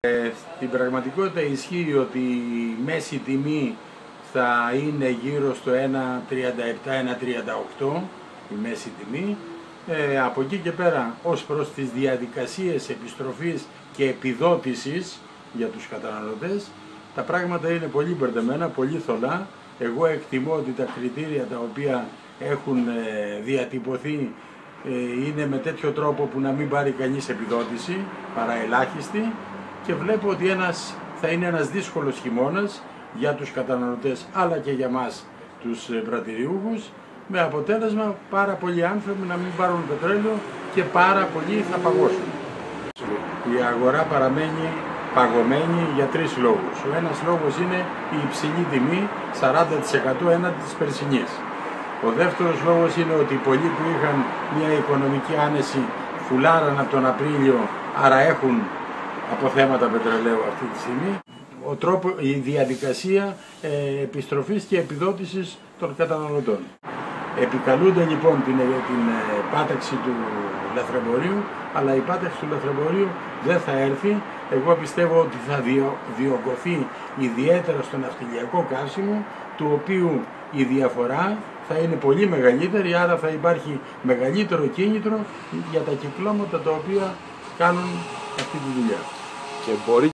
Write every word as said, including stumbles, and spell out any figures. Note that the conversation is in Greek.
Ε, στην πραγματικότητα ισχύει ότι η μέση τιμή θα είναι γύρω στο ένα τριάντα επτά με ένα τριάντα οκτώ η μέση τιμή. Ε, από εκεί και πέρα, ως προς τις διαδικασίες επιστροφής και επιδότησης για τους καταναλωτές, τα πράγματα είναι πολύ μπερδεμένα, πολύ θολά. Εγώ εκτιμώ ότι τα κριτήρια τα οποία έχουν ε, διατυπωθεί ε, είναι με τέτοιο τρόπο που να μην πάρει κανείς επιδότηση, παρά ελάχιστη, και βλέπω ότι ένας, θα είναι ένας δύσκολος χειμώνας για τους καταναλωτές αλλά και για μας τους πρατηριούχους, με αποτέλεσμα πάρα πολλοί άνθρωποι να μην πάρουν πετρέλαιο και πάρα πολλοί θα παγώσουν. Η αγορά παραμένει παγωμένη για τρεις λόγους. Ο ένας λόγος είναι η υψηλή τιμή, σαράντα τοις εκατό έναντι της περσινής. Ο δεύτερος λόγος είναι ότι πολλοί που είχαν μια οικονομική άνεση φουλάραν από τον Απρίλιο, άρα έχουν αποθέματα πετρελαίου αυτή τη στιγμή. Ο τρόπο, η διαδικασία ε, επιστροφής και επιδότησης των καταναλωτών. Επικαλούνται λοιπόν την, την ε, πάταξη του λαθρεμπορίου, αλλά η πάταξη του λαθρεμπορίου δεν θα έρθει. Εγώ πιστεύω ότι θα διο, διωγγωθεί ιδιαίτερα στο ναυτιλιακό καύσιμο, του οποίου η διαφορά θα είναι πολύ μεγαλύτερη, άρα θα υπάρχει μεγαλύτερο κίνητρο για τα κυκλώματα τα οποία κάνουν αυτή τη δουλειά. Και μπορεί